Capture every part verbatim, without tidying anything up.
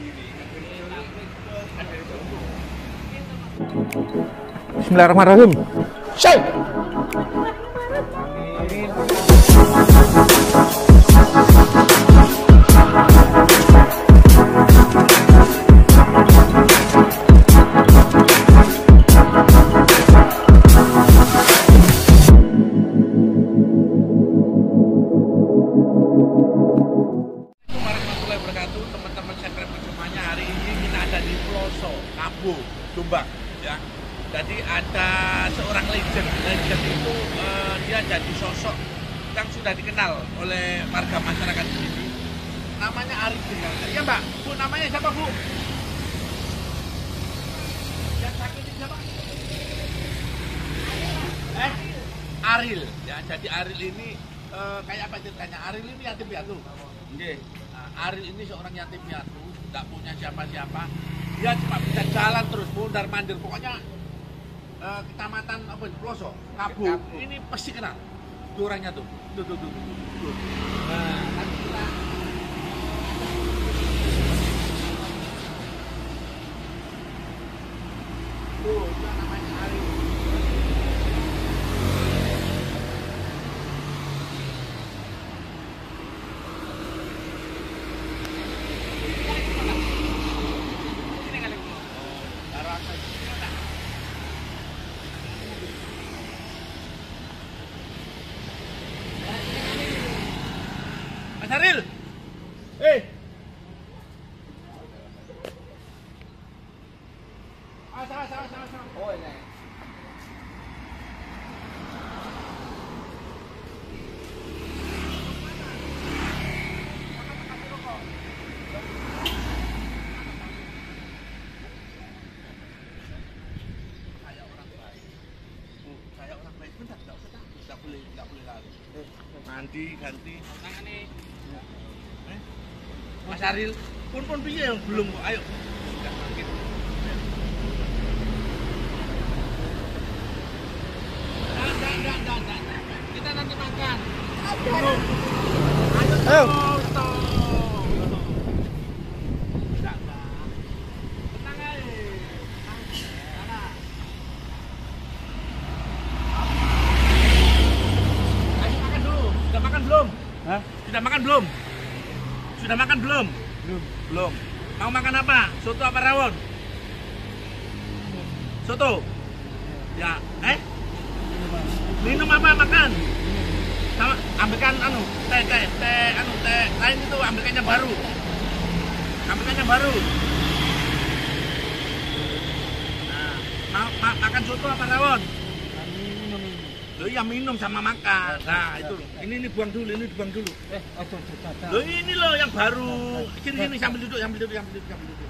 Bismillahirrahmanirrahim. Syai. Teman-teman sekretariat semuanya, hari ini kita ada di Ploso, Kabo, Jombang, ya. Jadi ada seorang legend, legend itu uh, dia jadi sosok yang sudah dikenal oleh warga masyarakat di sini. Namanya Arifin. Iya Mbak, Bu, namanya siapa Bu? Yang sakit ini siapa? Eh, Aril. Ya, jadi Aril ini uh, kayak apa ceritanya? Aril ini yatim piatu. Nggih. Aril ini seorang yatim piatu, tidak punya siapa-siapa. Dia cuma bisa jalan terus, mondar mandir. Pokoknya eh, kecamatan apa Ploso, Kabo, ini pasti kenal. Tuh orangnya tuh, tuh tuh tuh. tuh. Nah, nanti kita tuh, itu namanya Aril. Mas Aril, eh, ah, salah, salah, salah, salah. Oh, ini. Kayak orang baik. Oh, kayak orang baik. Bentar, tidak usah, tidak boleh, tidak boleh lari. Mandi, ganti. Tangan nih. Eh? Mas Aril, pun pun piye yang belum kok. Ayo. Sudah makin. Enggak, enggak, enggak, enggak, enggak. Kita nanti makan. Ayo. Ayo. Enggak, enggak. Tenang aja. Sana. Ayo makan dulu. Sudah makan belum? Hah? Sudah makan belum? Sudah makan belum? Belum. Belum. Mau makan apa? Soto apa rawon? Soto. Ya, eh? Minum apa? Makan. Sama ambilkan anu, teh teh teh anu teh lain itu ambilkannya baru. Ambilkannya baru. Nah, mau ma makan soto apa rawon? Loh iya minum sama makan. Nah itu loh. Ini ini buang dulu, ini buang dulu. Eh, aduh, aduh. Loh ini loh yang baru. Sini sini sambil duduk, sambil duduk, sambil duduk, sambil duduk.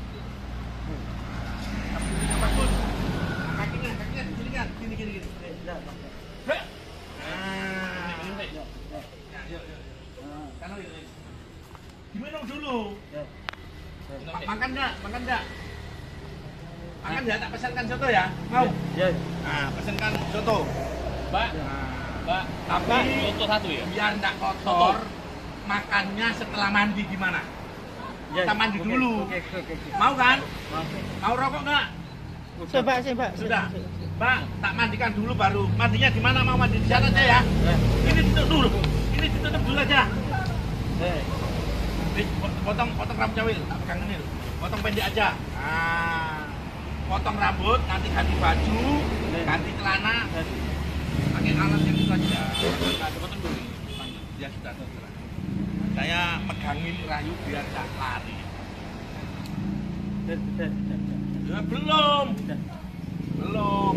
Bagus. Kakinya, kakinya di sini kan, gini gini gini. Heh. Nah, ini ya. Ya, yuk yuk. Kanan yuk. Diminum dulu. Makan enggak? Makan enggak? Makan ya, tak pesankan soto ya. Mau? Iya. Nah, pesankan soto. Mbak, nah, Mbak, tapi soto satu ya? Biar enggak kotor, soto. Makannya setelah mandi gimana? Ya, kita mandi oke, dulu. Oke, oke, oke. Mau kan? Mau. Mau rokok enggak? Coba sih, Mbak. Sudah. Mbak, tak mandikan dulu baru. Mandinya di mana? Mau mandi di sana aja ya? Ya. Ini ditutup dulu. Ini ditutup dulu aja. Eh. Potong potong rambut cawil, tak pegang ini. Potong pendek aja. Nah. Potong rambut, nanti ganti baju, ganti celana. Pakai alat yang itu aja. Enggak ada potong dulu. Ya sudah, sudah. Saya megangin rayu biar enggak lari. Ya, belum. Belum.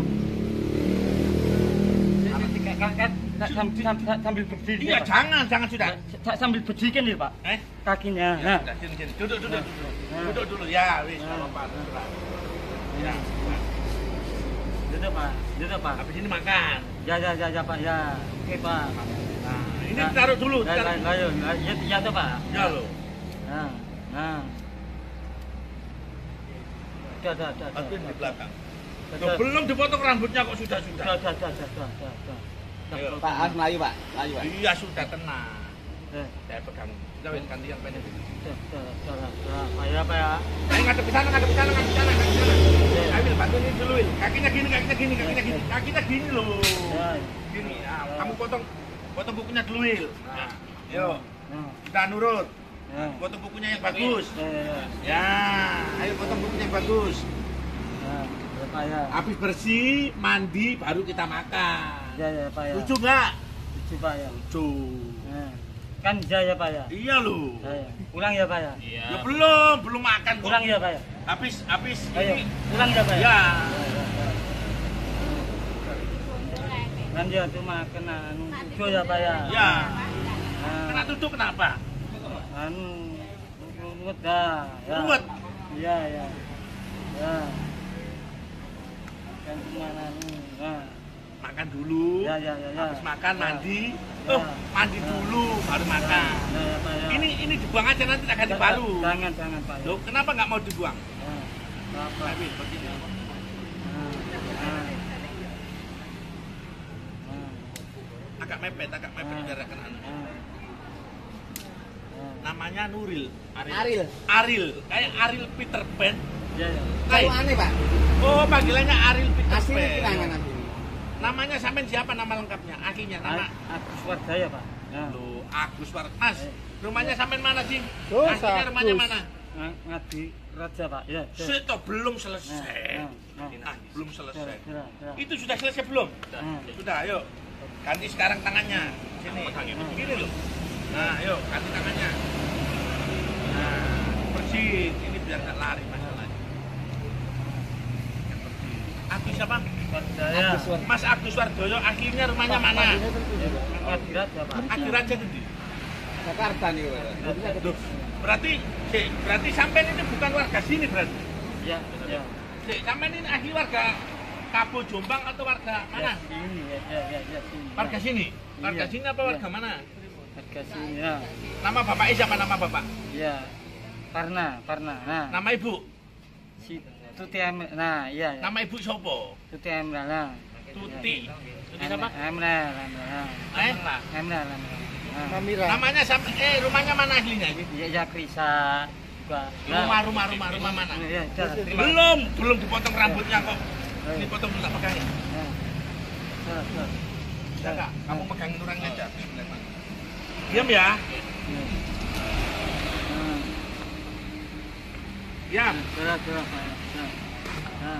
Sambil berdiri. Iya, jangan, jangan sudah. Sambil berdiri kan ya, Pak? Eh? Kakinya. Ya, nah, sudah, sini, sini. Duduk, duduk, duduk. Duduk dulu ya, wis, enggak apa-apa. Ya. Duduk, Pak. Duduk, Pak. Habis ini makan. Ya, ya, ya, ya, Pak. Ya. Oke, Pak. Nah, ini taruh dulu. Taruh. Ayo, ya, ya, tuh, Pak. Ya, loh. Nah, nah. Sudah, sudah, sudah. Habis di belakang. Loh, belum dipotong rambutnya kok sudah sudah. Sudah, sudah, sudah, sudah, sudah. Pak, harus melayu, Pak. Melayu, Pak. Iya, sudah tenang. Eh, Saya pegang. Kita ganti yang pendek. sudah, sudah, sudah, sudah. Pak ya, Pak ya. ngadep ke sana, ngadep ke sana, ngadep ke sana, ngadep ke sana. Ambil bantu ini dulu, Il. Kakinya gini, kakinya gini, kakinya gini. Kakinya gini loh. Gini. Nah, kamu potong potong bukunya dulu, Il. Nah, yuk. Kita nurut. Potong bukunya yang bagus. Ya, ayo potong bukunya yang bagus. Habis bersih, mandi, baru kita makan. Ya, ya, Pak ya. Lucu nggak? Lucu, Pak ya. Lucu. Kan bisa ya, Pak ya? Iya loh. Ya, ulang ya, Pak ya? Iya. Ya belum, belum makan kok. Ulang ya, Pak ya? Habis, habis Ayo, ini. ulang ya, Pak ya? Ya. Kan dia cuma kena anu tujuh ya, Pak ya? Ya. Nah, Kena tutup kenapa? anu ruwet dah. Ya. Ruwet? Iya, ya. Ya. Kan cuma anu. Nah. Makan dulu. Ya, ya, ya, ya. Habis makan Ya. mandi. Ya. Oh, mandi Ya. dulu baru makan. Ya, ya, Pak ya. Ini ini dibuang aja nanti tak ganti baru. Jangan, jangan, Pak ya. Loh, kenapa nggak mau dibuang? Ya. Apa? Habis begini. Nah, nah. Nah. Agak mepet, agak mepet biar kena anu. Nah. Nah. Namanya Nuril. Aril. Aril. Kayak Aril Peter Pan. Ya, ya. Kalau aneh, Pak. Oh, panggilannya Aril Peter Aslinya Pan. kirangan nanti. Namanya sampean siapa nama lengkapnya? Aslinya nama Agus Wardaya, Pak. Ya. Loh, Agus War. Mas, Eh. rumahnya sampean mana sih? Oh, Aslinya rumahnya Agus. mana? Ng- Ngadi Raja, Pak. Ya. ya. Seto belum selesai. Nah, nah, nah. Ah, belum selesai. Ya, ya. Itu sudah selesai belum? Hmm. Sudah, ayo. Ganti sekarang tangannya. Sini. Begini loh. Nah, ayo ganti tangannya. Nah, bersih. Ini biar nggak lari masalahnya. Yang bersih. Agus siapa? Wardaya. Mas Agus Wardoyo, aslinya rumahnya mana? Ngadi Raja, Pak. Agus Raja Gede. Jakarta nih, Pak. Loh, berarti, Cik, berarti sampean ini bukan warga sini berarti? Ya, ya. Cik, sampean ini asli warga Kabo Jombang atau warga mana? Ya, sini, ya, ya, ya, ya, sini. Warga sini? Warga Iya. sini apa warga Iya. mana? Warga sini, ya. Nama bapaknya siapa nama bapak? Ya. Parna, Parna. Nah, Nama ibu? si Tuti Emra. Nah, iya, ya. Nama ibu siapa? Tuti Emra, nah. Tuti. Tuti siapa? Emra, Emra. Nah. Eh? Emra, Emra. Nah. Mamira. Namanya siapa? Eh, rumahnya mana aslinya? Ya, ya Krisa juga. Nah. Rumah, rumah, rumah, rumah mana? Ya, ya, terima. Belum, belum dipotong rambutnya kok. Ini potong dulu tak pegangin. Nah. Ya, ya. Bisa nggak? Kamu pegangin orangnya aja. Diam ya. Ya. Nah. Diam. Gerak, gerak, Pak. Nah. Nah.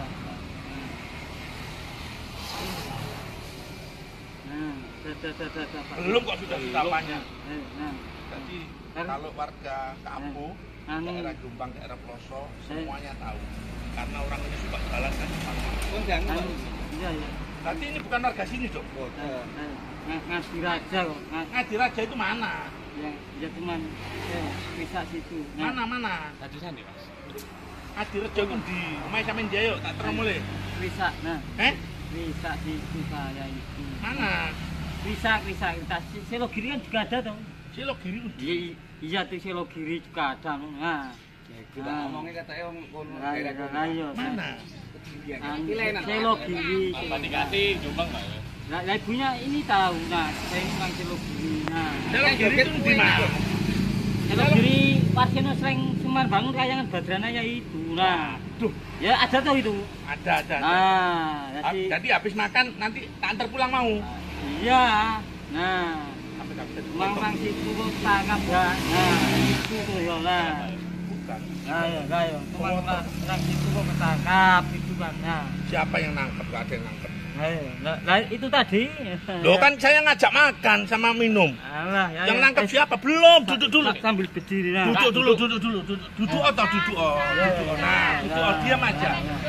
Nah. Dah, dah, dah, dah, dah, Pak. Belum kok sudah ditapanya. Eh, Nah. Jadi Kan- kalau warga Kampung, Anu. daerah Jombang, daerah Pelosok, semuanya tahu. Karena orang ini suka jalan kan di sana. Oh, jangan, Pak. Anu, iya, iya. Berarti ini bukan warga sini dong. Oh, Nah, eh. nah, ng- Ngasih Raja kok. Ng- Ngadi Raja itu mana? Ya, ya cuman eh, bisa situ. Nah. Mana mana? Tadi sana, Mas. Ngadi Raja itu di rumah sampean dia yuk, tak terus mulai. Bisa, nah, Eh? bisa situ saya itu. Mana? Bisa, bisa, kita Selo Giri kan juga ada dong. Silo kiri itu. Iya, iya tuh Selo Giri juga ada. Nah, Ya, kita ngomongnya katanya om kono nah, daerah iya, kono. nah, iya, Mana? Ketinggian. Anu, Kilenan, Pak. Selo Giri. Pak dikasih Jombang Pak ya? Nah, nah, ibunya ini tahu. Nah, saya ini orang Selo Giri. Nah, Silo kiri itu di mana? Selo Giri Warsono sering Sumar bangun kayangan Badranaya itu. Nah, Duh, ya ada tuh itu. ada ada. ada. Nah, Ah, jadi Jadi habis makan nanti tak antar pulang mau. iya. Nah, Sampai tak bisa mang dipotong. mang situ kok tangkap ya. Nah, itu tuh ya lah. Bukan. Nah, ya, nah, ya. Cuma mang mang situ kok ketangkap itu kan. Nah, Siapa yang nangkep? Gak ada yang nangkep. nah, ya. Nah, nah, itu tadi. Loh kan saya ngajak makan sama minum. Alah, ya. Yang ya. nangkep Eh, siapa? Belum, duduk dulu. sa- Sambil berdiri nah. Duduk dulu, duduk dulu, duduk. Duduk atau duduk oh, Ya, duduk. oh. ya, Nah, ya, duduk ya. oh, diam aja. Ya, ya.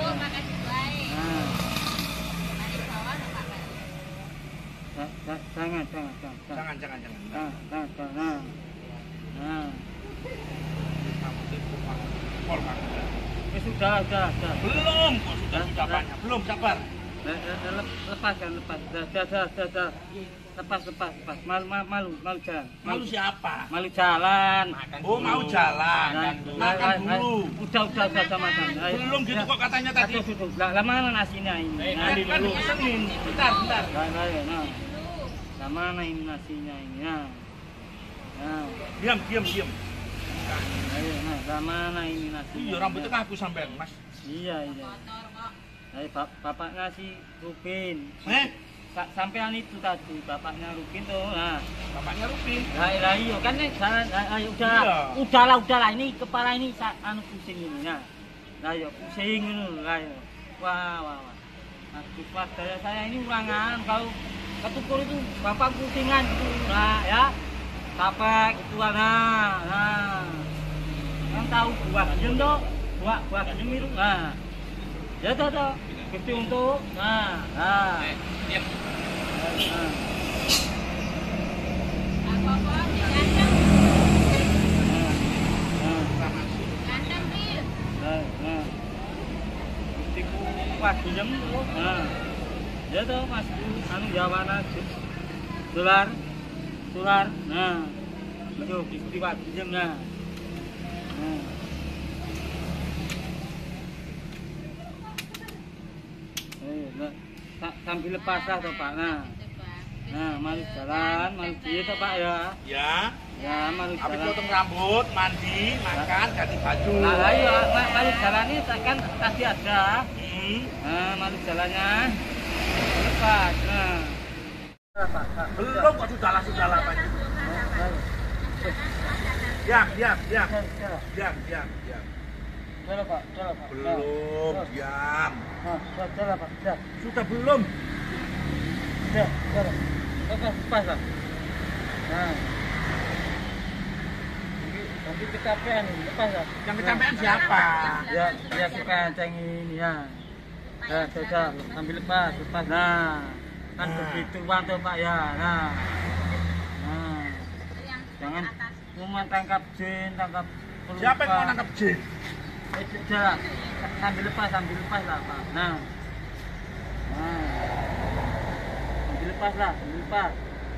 Nah. Ja- ja- Jangan, jangan, jangan. Jangan, jangan, jangan. Jangan, jangan, jangan. Nah. Kamu tipu Pak. Pol, Pak. Eh, sudah, sudah, sudah. Belum, kok sudah Nah, sudah nah. banyak. Belum, sabar. Le- le- le- Lepas kan, lepas. Dah, dah, dah, dah, dah. Lepas, lepas, lepas. Malu, malu, malu, malu jalan. Malu siapa? Malu jalan. Oh, mau jalan. Nah, Makan nah, dulu. nah, Udah, udah, udah, udah makan. Ayo. Belum gitu Ya. kok katanya tadi. Aduh, aduh, lah, lah mana nasinya ini? Eh, Nah, tadi Kan dulu. dipesenin. Bentar, bentar. Nah, nah, ya, nah. Lah mana ini nasinya ini? Nah. Nah. Diam, diam, diam. Ayo, nah, lah mana ini nasi? Iya, rambutnya kan aku sampean, Mas. Iya, iya. Ayo, bap bapaknya si Rupin. Eh, Sa sampean itu tadi, bapaknya Rupin tuh. Nah, bapaknya Rupin. lah, lah iya kan nih, jalan, ayo udah, Iya. udahlah, udahlah. Ini kepala ini sa anu pusing ini, nah. Lah yo pusing ngono, lah yo. Wah, wah, wah. Nah, daya saya ini ulangan kalau ketukur itu bapak pusingan gitu, nah ya. Tapek itu nah, nah. Kan tahu buah jem tuh, buah buah jem itu, nah. Ya tuh tuh, gede untuk, nah, nah. Eh, diam. Nah. Nah, nah. Tipu pagi jam tuh, nah. Ya tuh mas, anu jawana dolar, dolar, nah. Itu tipu pagi jam, nah. Nah. Eh, nah. Sa- sambil lepas lah tuh Pak, nah. Nah, mari jalan, mari dia tuh Pak ya. Ya. Ya, mari Habis jalan. potong rambut, mandi, makan, ganti baju. Nah, ayo, ma- mari jalan ini kan tadi ada. Hmm. Nah, mari jalannya. Lepas, nah. Pak, Pak. Belum kok sudahlah, sudahlah Pak. Ayo. Diam, diam, diam. Jalan, jalan. Diam, diam, diam. Jalan, Pak, jalan, Pak. Belum, Jalan. diam. Nah, jalan, jalan, Pak. Jalan. Sudah belum? Jalan, jalan. Lepas, lepas, Pak. Nah. Nanti kecapean ini, lepas, Pak. Yang kecapean siapa? Ya, ya kenceng ini ya. Ya, sudah, sambil lepas, lepas. Nah, kan Nah. begitu tuh Pak ya. Nah, nah, jangan cuma tangkap jin, tangkap pelupa. Siapa yang mau nangkap jin? Eh, sudah, sambil lepas, sambil lepas lah Pak. Nah, nah, sambil lepas lah, sambil lepas.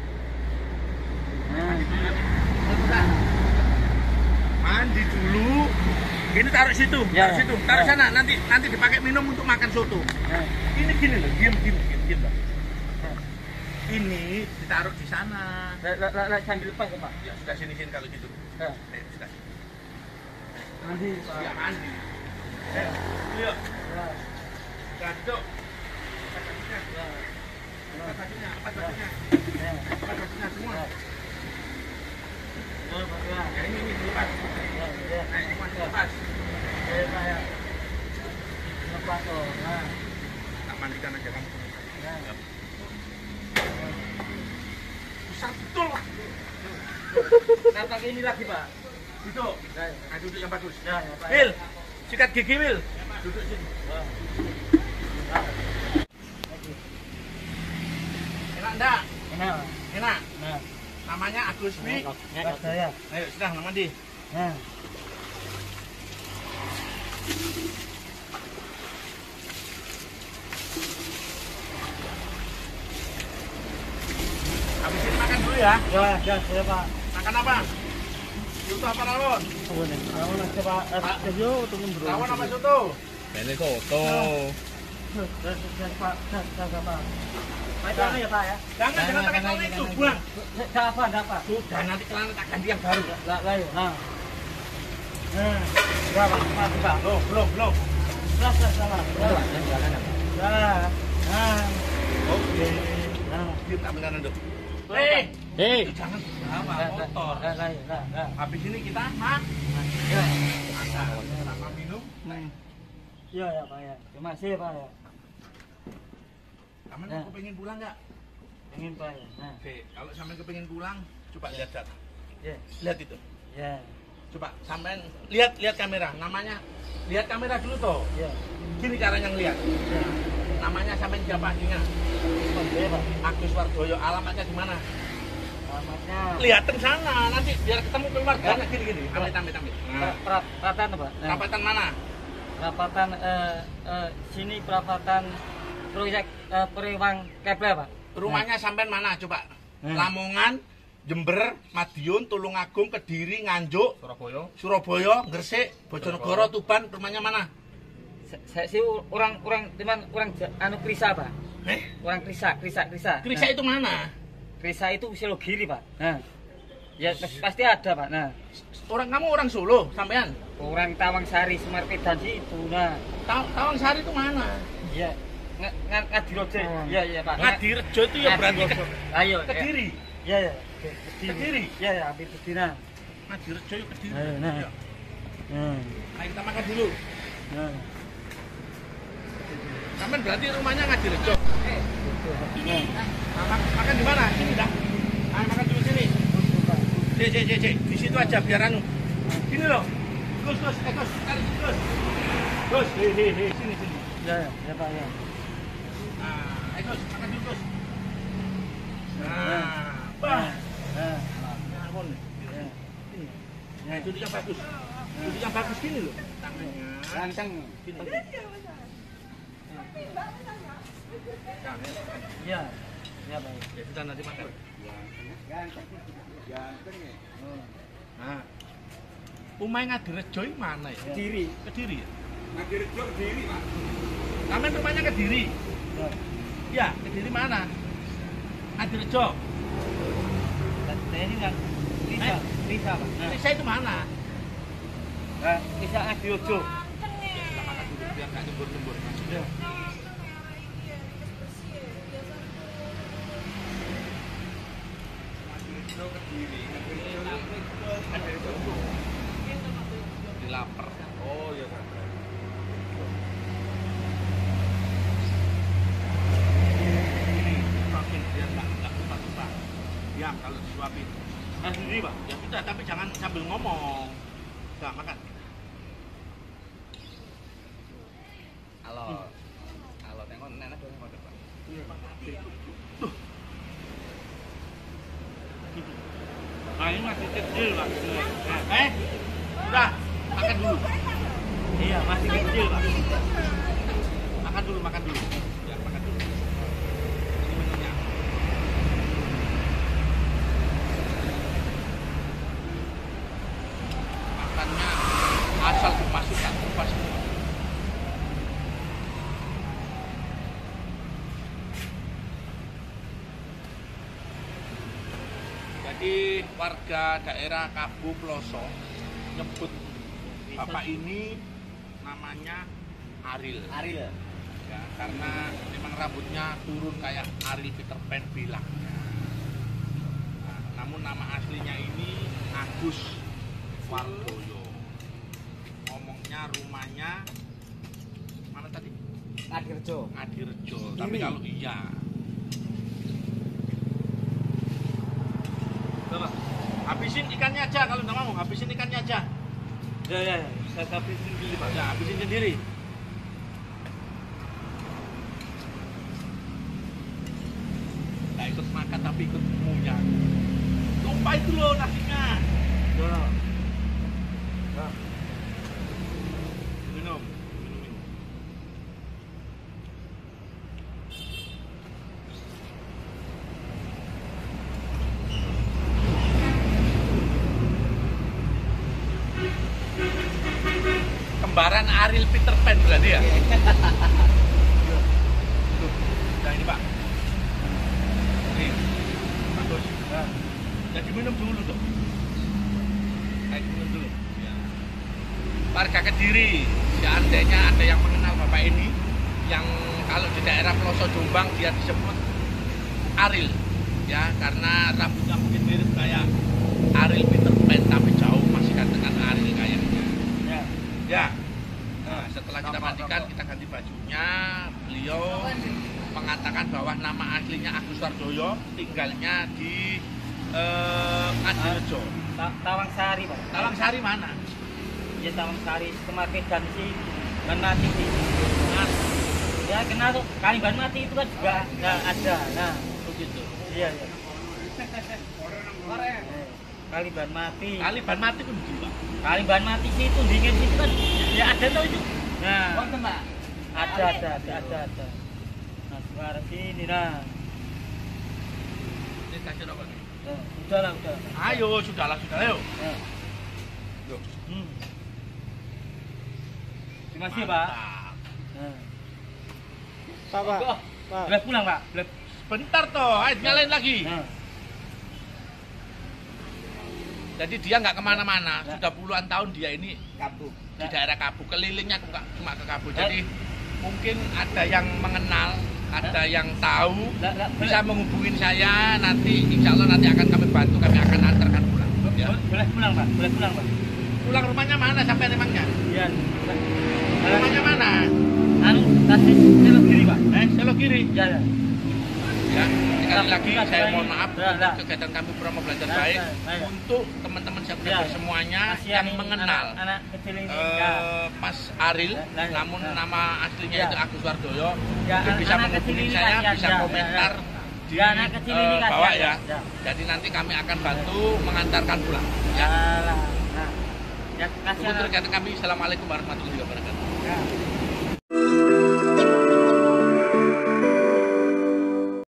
Nah, Mandi dulu. Ini taruh situ, Ya, taruh situ, taruh ya. sana. Nanti nanti dipakai minum untuk makan soto. nah, Ini gini loh, diam, diam, diam, diam. Bang. nah. Ini ditaruh di sana. Lah, lah, lah, lah, sambil lepas ya Pak. Ya sudah sini sini kalau gitu. Nah, Eh, sudah. mandi Pak. Ya mandi. Eh, yuk. Nah, Gantuk. nah, Lepas bajunya, lepas bajunya, nah. lepas bajunya semua. Ya, Pak, ya. Ya ini ini lepas. Ya, ya. Nah, semua lepas. Ya, Pak, ya. Lepas tuh. Nah, Tak mandikan aja kamu. nah. Besar betul lah. Nah, pakai ini lagi, Pak. Duduk. Ya, Nah, duduk yang bagus. ya, ya, Pak. Wil, sikat gigi Wil. Duduk sini. Ya. Nah. Lagi. Enak enggak? Enak. Enak. Nah. Namanya Agus Wi. Enak saya. Ayo sudah nama mandi. Nah. Habisin makan dulu ya. Ya, ya, ya, Pak. Makan apa? Soto apa rawon? Oh, nih. Kalau nak coba Pak. video tunggu dulu. Rawon apa soto? Ini soto. Ya, ya, Pak. Ya, ya, ya, Pak. Pak, jangan ya, Pak ya. Jangan, jangan pakai celana itu, buang. Enggak apa, enggak apa. Sudah, nanti celana tak ganti yang baru. Lah, lah, yuk. Nah. Nah. Berapa? Pak, Pak. Belum, belum, belum. Lah, lah, lah. Lah. Nah. Oke. Nah. Diam tak beneran dulu. Eh, Hei. jangan apa Lah, kotor. lah, lah, lah, lah. Habis ini kita makan. Ya. Makan sama minum. Hmm. Iya ya Pak ya. Terima kasih Pak ya. Kamu Ya. kepengen pulang nggak? Ingin Pak ya. Nah. Oke, kalau sampai kepengen pulang, coba lihat data. Ya. Lihat itu. Ya. Coba sampean lihat lihat kamera. Namanya lihat kamera dulu toh. Ya. Gini caranya ngelihat. Ya. Namanya sampean siapa aslinya? Ya Pak. Agus Wardoyo. Alamatnya di mana? Alamatnya. Lihatin sana. Nanti biar ketemu keluarganya gini gini. Amit amit amit. Nah, Pra- Perapatan Pak. Nah. rapatan mana? Perapatan eh, eh, sini perapatan proyek eh, Periwang Kepler Pak. Rumahnya sampean mana? Coba. Hmm. Lamongan, Jember, Madiun, Tulungagung, Kediri, Nganjuk, Surabaya. Surabaya, Gresik, Bojonegoro, Tuban. Rumahnya mana? Sa- Saya sih orang orang teman orang Ja- anu Krisa Pak. Eh, Orang Krisa, Krisa, Krisa. Krisa Nah. itu mana? Krisa itu Silogiri Pak. Nah. Ya pasti ada Pak. Nah. Orang kamu orang Solo, sampean? Orang Tawangsari, Semarpedan sih itu. Nah, Ta Tawangsari itu mana? iya. Nggak nggak Ngadirejo. Iya iya Pak. Ngadirejo itu ya berarti ke Ayo. Kediri. Iya iya. Kediri. Iya ya, hampir Kediri. Nah. Ngadirejo ya Kediri. Ayo, nah. Iya. Nah. Ayo kita makan dulu. Nah. Sampean berarti rumahnya Ngadirejo. Nah. Nah, makan di mana? Sini dah. Ayo makan dulu sini. Cek, cek, cek, cek. Di situ aja biar anu. Gini loh. Gus, Gus, eh Gus, tarik Gus. Gus, he, he, he, sini, sini. Ya, ya Pak ya. Nah, eh Gus, makan dulu Gus. Nah, Nah, bah. nah, Ngawon. ya. Nah, itu yang bagus. Itu yang bagus gini loh. Tangannya. Ganteng. Gini. Iya. Ya Pak. Ya, kita nanti makan. Ganteng. Ganteng ya. Nah. Umay Ngadirejo ini mana ya? Kediri. Kediri ya? Ngadirejo Kediri, Pak. Sampean rumahnya Kediri? Ya. Ya, Kediri mana? Ngadirejo. Saya ini nggak bisa, bisa Pak. Nah, Risa itu mana? nah, bisa Ngadirejo. Ya, kita makan dulu biar nggak nyembur-nyembur. Ya. Ngadirejo Kediri. Ngadirejo itu di lapar. Oh iya, Pak. Suapin biar nggak nggak lupa-lupa. Diam kalau disuapin. Nah, sendiri Pak. Ya sudah, tapi jangan sambil ngomong. Nggak makan. Halo. Halo, tengok nenek dong, Pak. Nah, ini masih kecil Pak. Nah, Eh, udah makan dulu. iya masih kecil Pak. Makan dulu, makan dulu. Ya, makan dulu. Ini menunya. Makannya asal dimasukkan kupas semua. Jadi warga daerah Kabu Ploso nyebut bapak ini namanya Aril. Aril. Ya, karena memang rambutnya turun kayak Ari Peter Pan bilang. Nah, namun nama aslinya ini Agus Wardoyo. Ngomongnya rumahnya mana tadi? Ngadirejo. Ngadirejo. Tapi kalau iya, coba habisin ikannya aja kalau nggak mau, habisin ikannya aja. Ya ya, ya. Saya tapi sendiri Pak. Ya, habisin sendiri. Nggak ikut makan tapi ikut ngunyah. Tumpah itu loh nasinya. Ya. Minum, minum, minum. Kembaran Ariel Peter Pan berarti ya? Tuh, nah ini Pak. Ini, bagus. Ya. Jadi minum dulu dong. Kayak minum dulu. Ya. Warga Kediri, seandainya ada yang mengenal bapak ini, yang kalau di daerah Peloso Jombang dia disebut Aril, ya karena rambutnya mungkin mirip kayak Ariel Peter Pan tapi jauh masih kan dengan Aril kayaknya. Ya. Ya. Nah, setelah kita mandikan, kita ganti bajunya. Beliau mengatakan bahwa nama aslinya Agus Wardoyo, tinggalnya di eh, Ngadirejo. Ta Tawangsari Pak. Tawangsari mana? Ya Tawangsari, Semarpedan sih. Ban mati sih. Nah, ya kenal tuh kali ban mati itu kan juga nggak ada. Nah, Begitu. iya iya. Kali ban mati. Kali ban mati pun di Pak. Kali ban mati sih itu dingin itu kan ya ada tuh itu. Nah, Wonten, Pak. ada ada ada ada ada. Nah, sekarang sini nah. Ini kasih rokok nih. Nah, udah lah udah. Ayo, sudahlah, sudah, ayo. Nah. Yuk. Hmm. Terima kasih Pak. Mantap. Nah. Pak, Pak. Oh, Pak. boleh pulang Pak. Boleh. Bentar toh, ayo nyalain lagi. Nah. Jadi dia nggak kemana-mana, Ya. sudah puluhan tahun dia ini Kabuk. di Ya. daerah Kabu, kelilingnya cuma cuma ke Kabu. Ya. Jadi mungkin ada yang mengenal, ada yang tahu, Lah, lah, bisa menghubungin saya. Nanti insya Allah nanti akan kami bantu, kami akan antarkan pulang. Ya. Boleh, boleh pulang Pak, boleh pulang Pak. Pulang rumahnya mana sampai emangnya? Iya. Rumahnya mana? Anu, kasih belok kiri Pak. Eh, Selo Kiri. Ya, ya. Ya, sekali lagi Ya, saya ya. mohon maaf Ya, ya. untuk kegiatan kami Promo Belajar Ya, Baik ya, ya. untuk teman-teman subscriber Ya. semuanya Kasihan yang ini mengenal anak, anak kecil ini. eh, Ya. Mas Aril, Ya, ya, ya. namun Ya. nama aslinya Ya. itu Agus Wardoyo. Ya, Mungkin bisa anak kecil menghubungi ini saya, kasihan, bisa ya, komentar ya, ya. di Ya, anak kecil ini eh, kasihan, bawah ya. ya. Ya. Jadi nanti kami akan bantu mengantarkan pulang. Ya. Alah, nah. Ya, Untuk kasihan. kegiatan kami, Assalamualaikum warahmatullahi wabarakatuh. Ya.